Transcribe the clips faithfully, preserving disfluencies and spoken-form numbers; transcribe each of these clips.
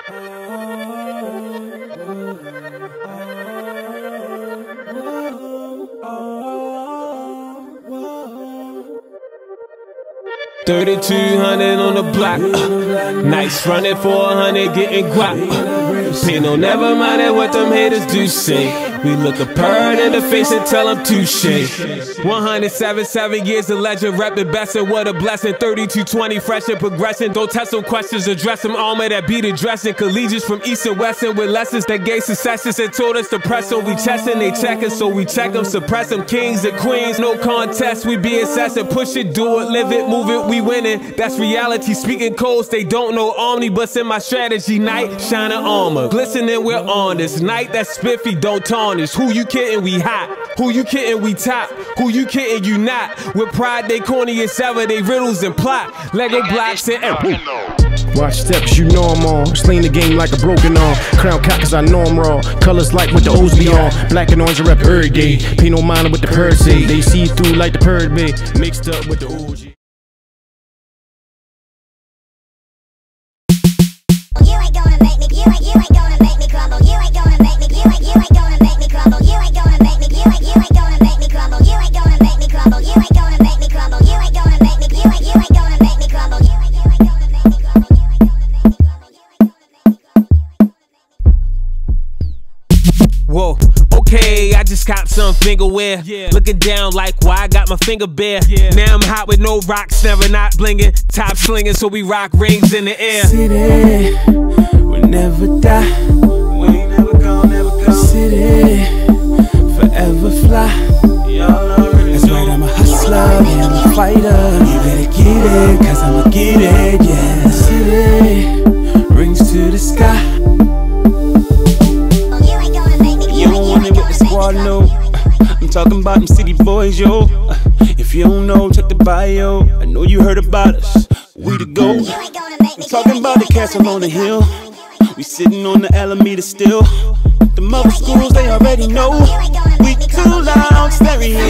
thirty-two hundred on the block, uh, nice running for a hundred, getting guap. Uh, Pino, never mind what them haters do say. We look a bird in the face and tell them touche. one hundred seventy-seven years of legend, reppin' best, and what a blessing. thirty-two twenty, fresh and progression. Don't test them questions, address them armor that beat addressing. Collegians from east and western with lessons that gave successes and told us to press. So we chestin', they checkin', so we check them, suppress them. Kings and queens, no contest, we be incessant. Push it, do it, live it, move it, we winning. That's reality. Speaking codes, they don't know omnibus in my strategy. Night, shining armor, glistening, we're on this night. That's spiffy, don't tarnish. Who you kidding, we hot. Who you kidding, we top. Who you kidding, you not. With pride, they corny as ever, they riddles and plot. Lego blocks and watch steps, you know I'm on. Sling the game like a broken arm. Crown cock cause I know I'm raw. Colors like what the O's be on. Black and orange, I rep every day. Pinot Minor with the purge say. They see through like the purge bay. Mixed up with the O G. You ain't gonna make me, you ain't, you ain't gonna make me crumble. You ain't gonna make me, you ain't, you ain't gonna make me crumble. You ain't gonna make me, you ain't, you ain't gonna make me crumble. You ain't gonna make me crumble. You ain't gonna make me crumble. You ain't gonna make me, you ain't, you ain't gonna make me crumble. You ain't, you ain't gonna make me crumble. You ain't gonna make me crumble. You ain't gonna make me crumble. whoa, okay, I just copped some fingerwear. Yeah. Looking down like why I got my finger bare. Yeah. Now I'm hot with no rocks, never not blinging. Top slinging, so we rock rings in the air. City, we'll never die. We ain't never gone, never gone. City, forever fly. Y'all already That's right, I'm a hustler, yeah, I'm a fighter. You better get it, cause I'ma get it, yeah. City, rings to the sky. You don't want it with the squad, no. I'm talking about them city boys, yo. If you don't know, check the bio. I know you heard about us, we the go. I'm talking about the castle on the hill. We sitting on the Alameda still. The mother schools, they already know. We too loud, stereo.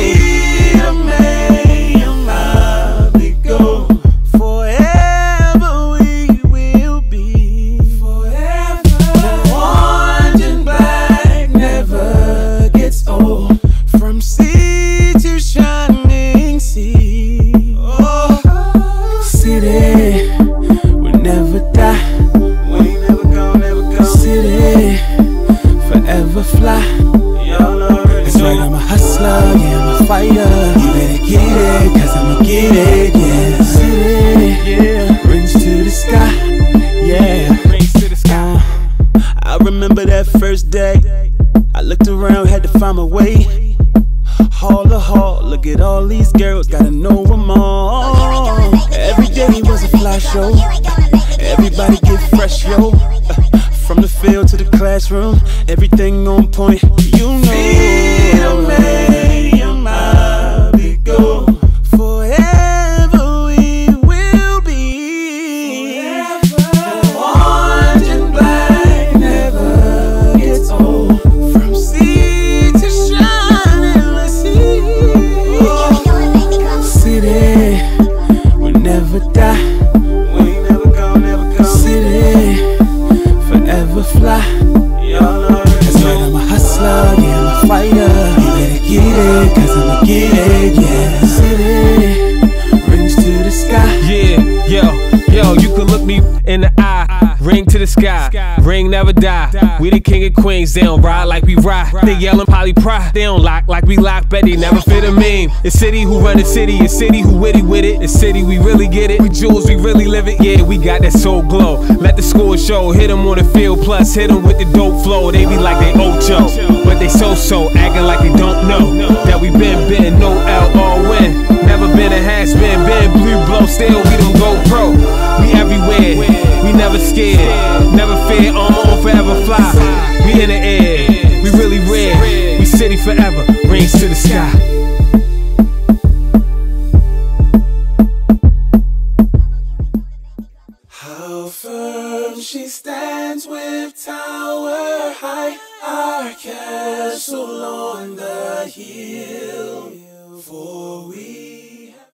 We go. Forever we will be. Forever. Orange and black never gets old. From sea to shining sea. Oh, city will never die. We ain't never gone, never gone. City, forever fly. Y'all already That's right, I'm a hustler, yeah, I'm a fighter. You better get it, cause I'ma get it, yeah. City, yeah, rings to the sky, yeah. Rings to the sky. Uh, I remember that first day. I looked around, had to find my way. Hall to hall, look at all these girls, gotta know them all. Every day was a fly show. Everybody get fresh, yo. From the field to the classroom, everything on point, you know. Feel me, you're my big goal. Forever we will be. Forever. Orange and black never gets old. From sea to shining sea. City will never die. We ain't never gone, never gone. City, forever fly. Y'all already That's right, I'm a hustler, yeah, I'm a fighter. You better get it, cause I'ma get it, yeah. City, rings to the sky. Yeah, yo, yo, you can look me in the eye. Ring to the sky, ring never die. We the king and queens, they don't ride like we ride. They yellin' poly pride, they don't lock like we lock. Bet they never fit a meme. The city who run the city, the city who witty with it. The city we really get it. We jewels, we really live it. Yeah, we got that soul glow. Let the score show, hit them on the field. Plus hit them with the dope flow. They be like they Ocho, but they so-so, acting like they don't know. That